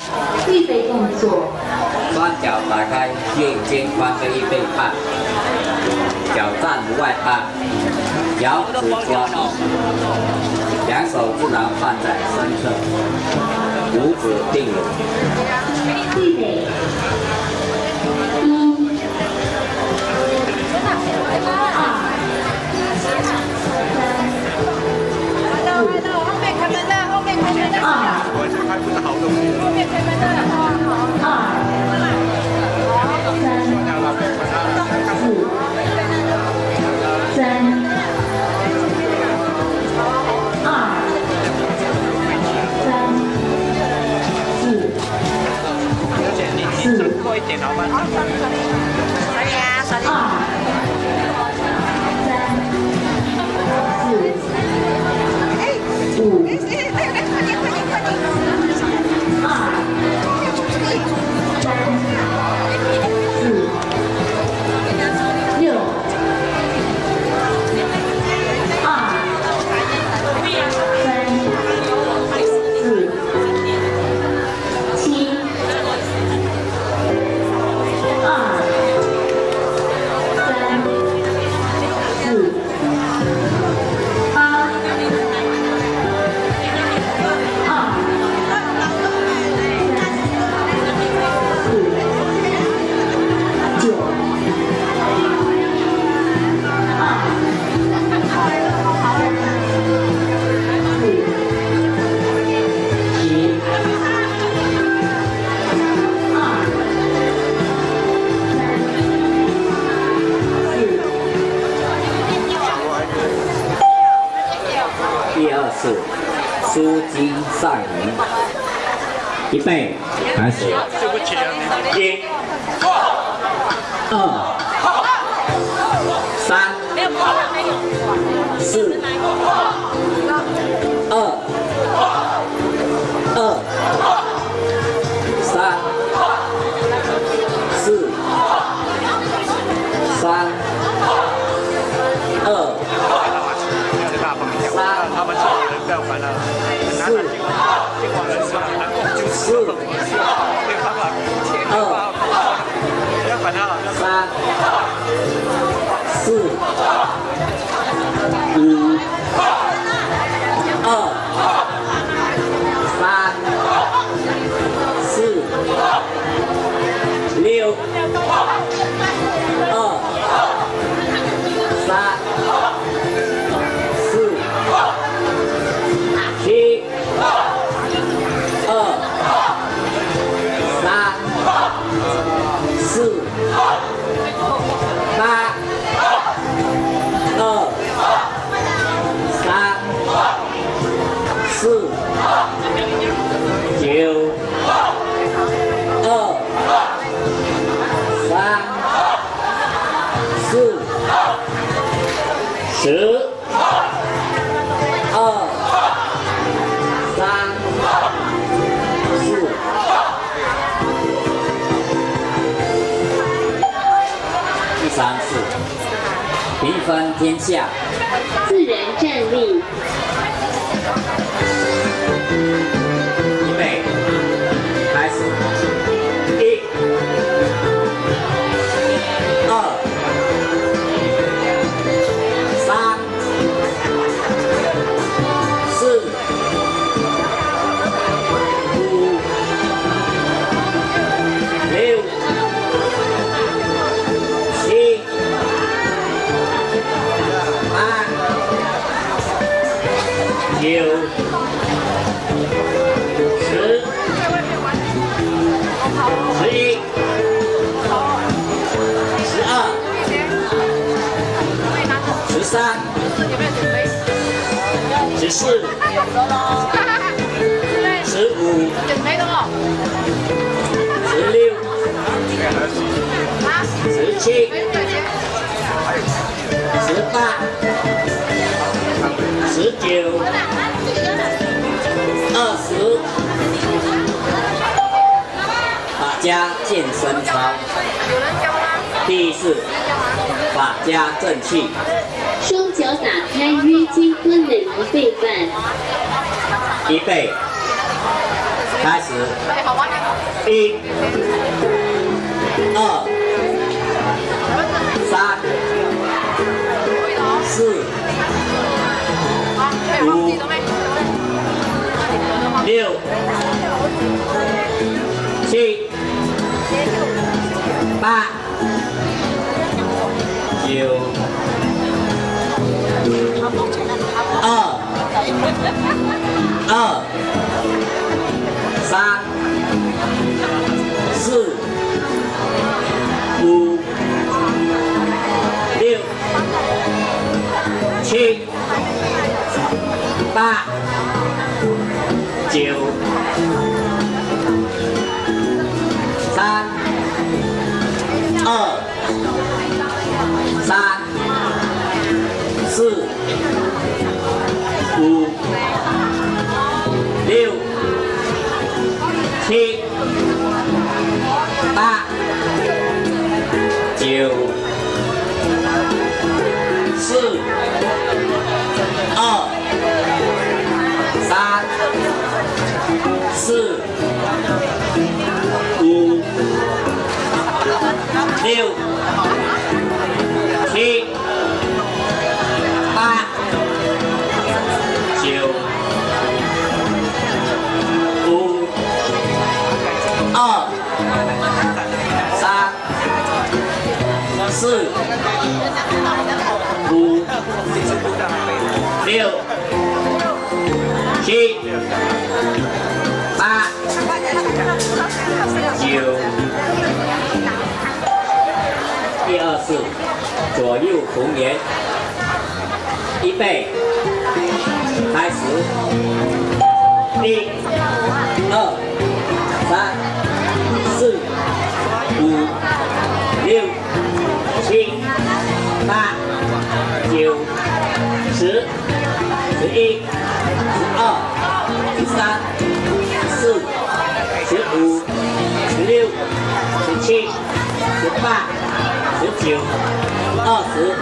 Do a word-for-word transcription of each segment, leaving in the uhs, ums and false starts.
预备动作。 双脚打开，肩肩宽个一倍半，脚站无外八，脚趾抓地，两手自然放在身侧，五指定拢。 预备。 我是拍不是好东西。后面开门的， 二、三、四、三、二、三、四、四、 过一点好吗？ 二、三、四、五。 舒筋上移，预备，开始。 对不起啊， 一、二、三、四、二、二、三、四、三、二、三。 他们自己人不要烦了，很难的。今晚人是很难共纠四，没有办法，二，不要管他了。 三，四，五，二，三，四，六，二，三。 七、二、三、四、八、二、三、四、九、二、三、四、十、二。 三、四，第三次，平分天下。 自然站立。 预备，开始。一、二、三、四。 六、七、八、九、十、十一、十二、十三、十四、十五。 十六、十七、十八、十九、二十。法家健身操。第四，法家正气。 双脚打开约肩宽的一倍半。 一倍。 开始，一、二、三、四、五、六、七、八、九、二、二、三、四、五、六、七、八、九、三、二、三、四、五、六、七、八、九、四、二、三、四、五、六、七、八、九、五、二、三、四、五、六、七、八、九。第二式，左右同源，预备，开始，一、二、三、四、五、六、七、八、九、十、十一、十二、十三、十四、十五、十六、十七、十八、十九、二十。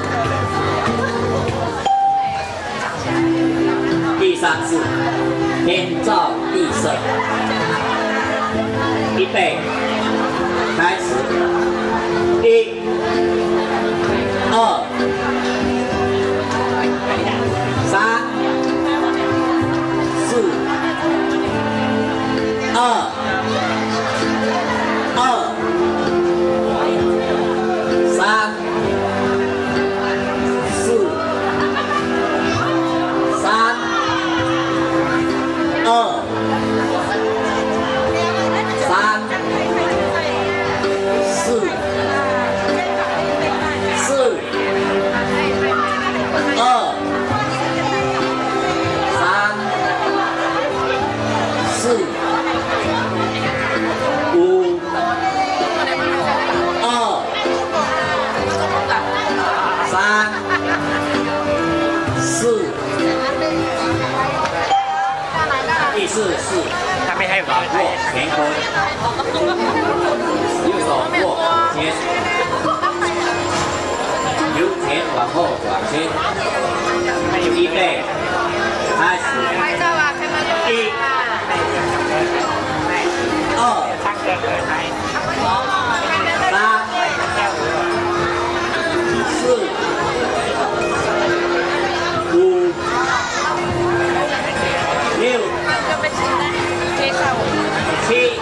第三式，天照地射。预备，开始，一、二、三、四、二、二、三、四、三、二、三、四、四、二、三、四、五、二、三、四。第四式， 他们还有掌握乾坤，右手握掌圈，由前往后转圈，预备，开始，一、二、三、四、五、六、七、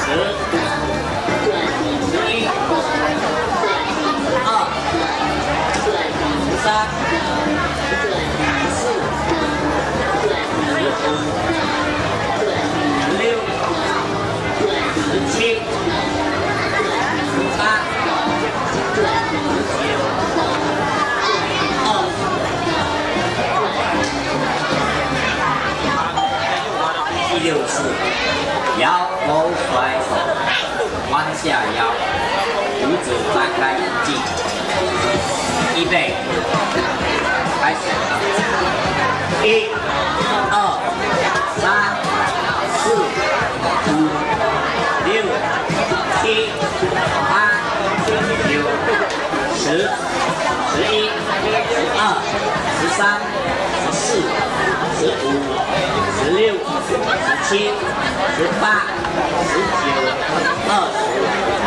六次，摇头甩手，弯下腰，五指张开进，预备，开始，一、二、三、四、五、六、七、八、九、十、十一、十二、十三、十四、十五、十六、十七、十八、十九、二十。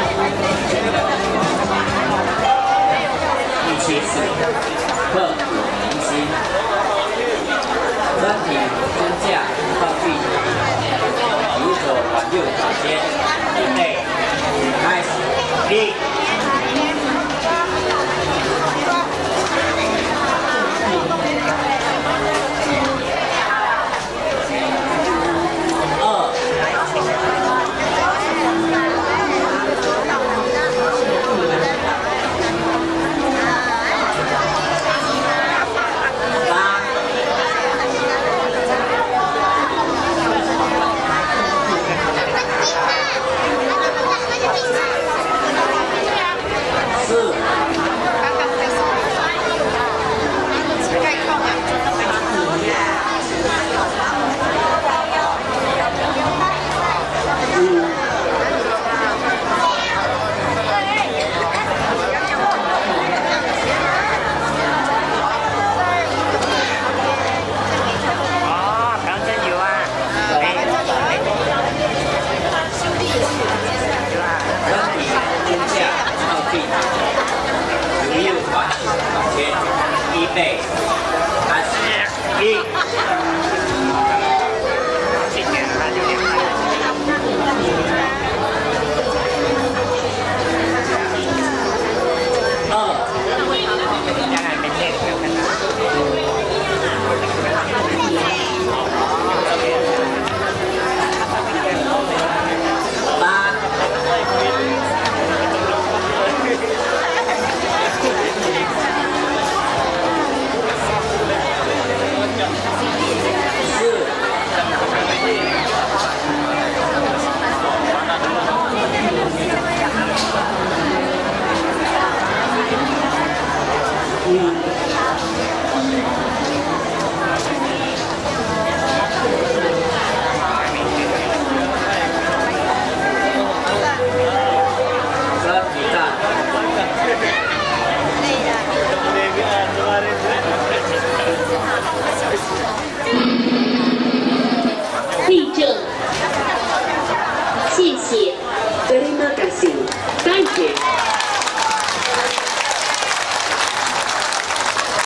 第七次，刻骨铭心，身体蹲下靠地，右手往右脚尖，预备，开始，一。 立正，谢谢。 Terima kasih.